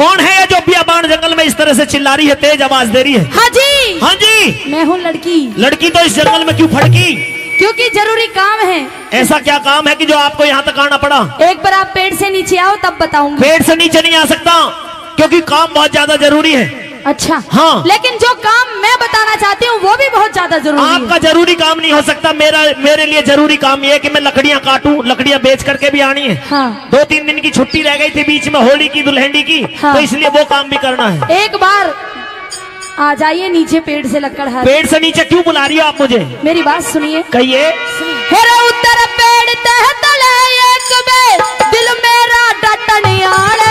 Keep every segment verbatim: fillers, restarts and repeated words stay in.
कौन है ये जो बियाबान जंगल में इस तरह से चिल्ला रही है, तेज आवाज दे रही है? हाँ जी, हाँ जी। मैं हूँ लड़की। लड़की तो इस जंगल में क्यों फड़की? क्योंकि जरूरी काम है। ऐसा क्या काम है कि जो आपको यहाँ तक आना पड़ा? एक बार आप पेड़ से नीचे आओ तब बताऊंगी। पेड़ से नीचे नहीं आ सकता क्योंकि काम बहुत ज्यादा जरूरी है। अच्छा हाँ, लेकिन जो काम मैं बताना चाहती हूँ वो भी बहुत ज्यादा जरूरी है। आपका जरूरी काम नहीं हो सकता। मेरा मेरे लिए जरूरी काम ये है कि मैं लकड़ियाँ काटूं, लकड़ियाँ बेच करके भी आनी है। हाँ। दो तीन दिन की छुट्टी रह गई थी बीच में, होली की, दुल्हनी की। हाँ। तो इसलिए वो काम भी करना है। एक बार आ जाइए नीचे पेड़ से लकड़ हाथ। पेड़ से नीचे क्यों बुला रही हो आप मुझे? मेरी बात सुनिए। कहिए। हेरा उतर पेड़ तह तले एक बे दिल मेरा डटनियाले।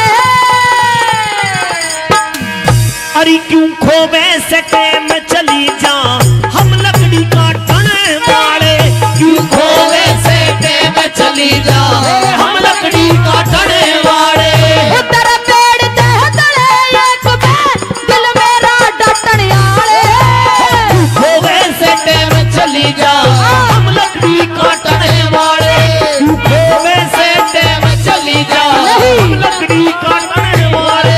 अरे क्यों खोवे सके में चली जा हम लकड़ी काटन वाले। क्यों खोवे सके में चली जा हम लकड़ी काटन वाले। उतर पेड़ तह तले एक बे दिल मेरा डटनियाले। खोवे सके में चली जा हम लकड़ी काटन वाले। खोवे सके में चली जा हम लकड़ी काटन वाले।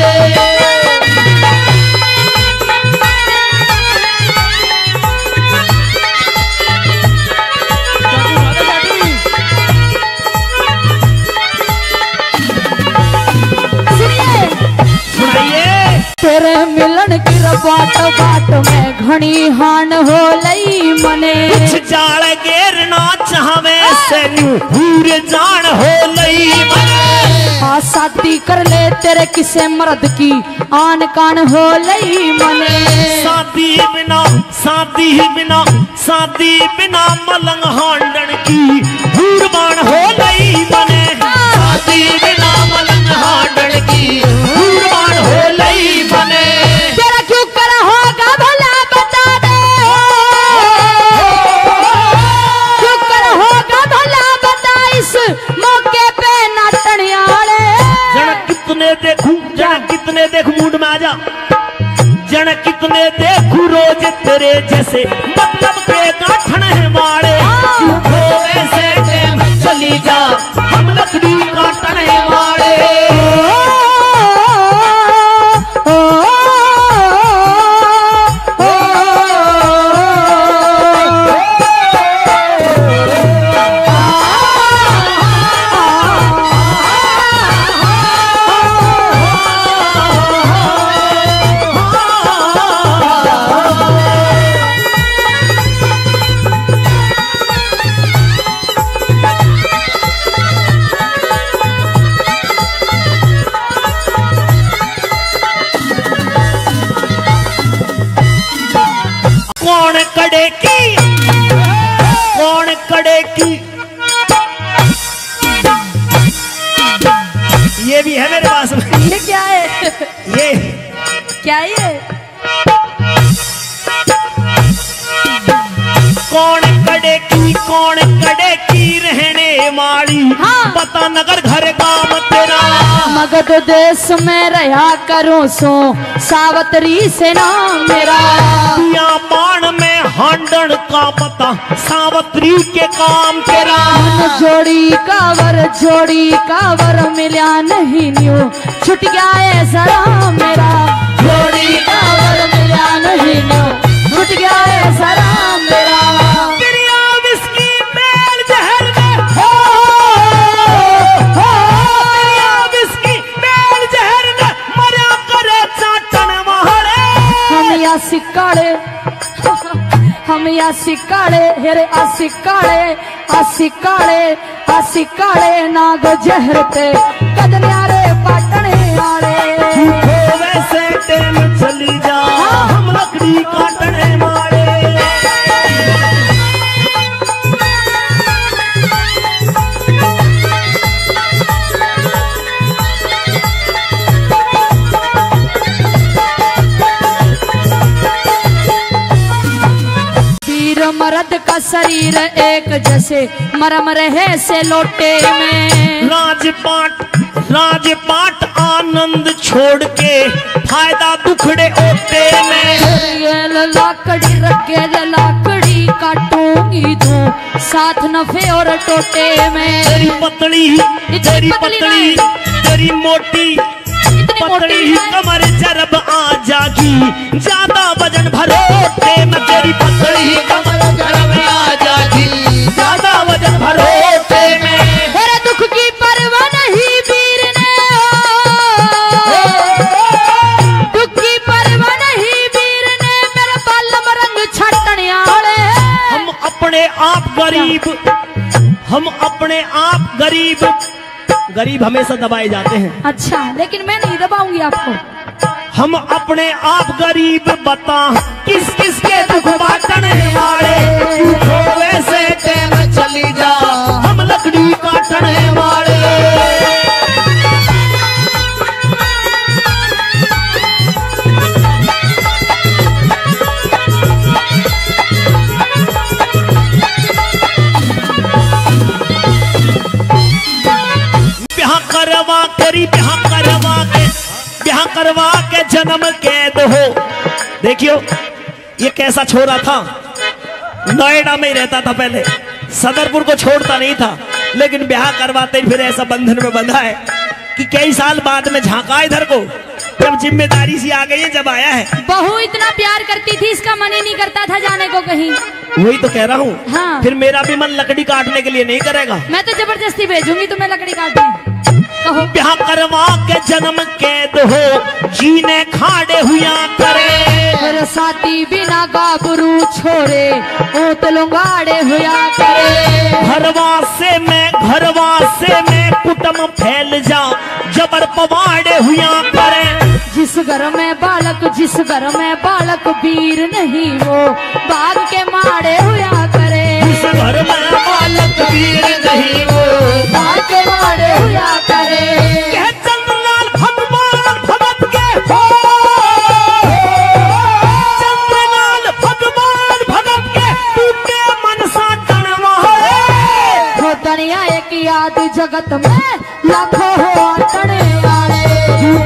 तेरे मिलन की बाट बाट में घनी हान हो लई मने। कुछ जाल घेरना चाहवे से हूर जान हो लई मने। हाँ शादी कर ले तेरे किसे मर्द की आन कान हो लई मने। शादी बिना शादी बिना शादी बिना मलंग हांडन की हूर बान हो लई मने। शादी बिना मलंग हांडन की हूर बान हो लई मने। तेरा क्यों करा होगा भला बता दे। क्यों करा होगा भला बता इस मौके पे नाटनियाले। जन कितने देखूं जन कितने देखूं मूड में आ जा। जन कितने देखूं रोज तेरे जैसे मतलब के गाठन है वाले। क्यों खोवे से टेम चली जा हम लकड़ी काटन है वाले। कौन कड़े की कौन कड़े की ये भी है मेरे पास में। ये क्या है? ये क्या ये? कौन कड़े की कौन कड़े की रहने वाली। हाँ। पता नगर घर काम तेरा। मगध देश में रहा करूं सो सावत्री से नाम मेरा। बियाबान में हांडन का पता सावत्री के काम तेरा। जोड़ी कावर जोड़ी कावर मिला नहीं न्यू छुट गया है जरा मेरा। जोड़ी कावर मिला नहीं न्यू छुट गया है जरा मेरा। गिरिया विस्की मेल जहर में हो हो गिरिया विस्की मेल जहर में मरा करे चाटन वाले। हम या सिक्काड़े हम या सिक्काड़े हेरे आ सिक्काड़े आ सिक्काड़े आ सिक्काड़े नाग जहर ते कदन्यारे पाटने आले। वैसे टेम चली जा हम लकड़ी काटने वाले। मर्द का शरीर एक जैसे मरम रहे से लोटे में। राजपाट राजपाट आनंद छोड़ के फायदा दुखड़े ओटे में। ये लाकड़ी रखे लाकड़ी काटूंगी तू साथ नफे और टोटे में। तेरी पतली तेरी पतली तेरी मोटी पतली ही कमर जरब आ जागी, ज्यादा वजन भरोटे में तेरी पतली ही कमर जरब आ जागी, ज्यादा वजन भरोटे में। तेरे दुख की परवाह नहीं वीर ने, दुख की परवाह नहीं वीर ने, मेरा बालम रंग छटने आले। हम अपने आप गरीब, हम अपने आप गरीब, गरीब हमेशा दबाए जाते हैं। अच्छा, लेकिन मैं नहीं दबाऊंगी आपको। हम अपने आप गरीब, बता किस किस के दुख बांटने वाले, वैसे टेम चली जा, हम लकड़ी काटने वाले। ब्याह करवा करी, ब्याह करवा के, ब्याह करवा के जन्म कैद हो। देखियो ये कैसा छोरा था, नोएडा में ही रहता था पहले, सदरपुर को छोड़ता नहीं था, लेकिन ब्याह करवाते ही फिर ऐसा बंधन में बंधा है कि कई साल बाद में झांका इधर को, जब जिम्मेदारी सी आ गई है, जब आया है। बहू इतना प्यार करती थी, इसका मन ही नहीं करता था जाने को कहीं। वही तो कह रहा हूँ। हाँ। फिर मेरा भी मन लकड़ी काटने के लिए नहीं करेगा। मैं तो जबरदस्ती भेजूंगी तुम्हें लकड़ी काटने। कहो। ब्याह करवा के जन्म कैद हो, जीने खाड़े हुआ करे, फिर साथी बिना गाबरू छोड़े, ओत लुंगाड़े हुआ करे। घरवा से मैं, घरवा से मैं कुटम फैल जा, जबर पवाड़े हुआ करे। जिस घर में बालक, जिस घर में बालक वीर नहीं, वो बाग के मारे हुआ करे। जिस घर में बालक वीर नहीं, वो बाग के मारे हुआ करे। कह चंद्रलाल भगवान भगत के हो, चंद्रलाल भगवान भगत के टूटे मन सा टनवाए। हो दुनिया एक याद जगत में लाखों हो टने वाले,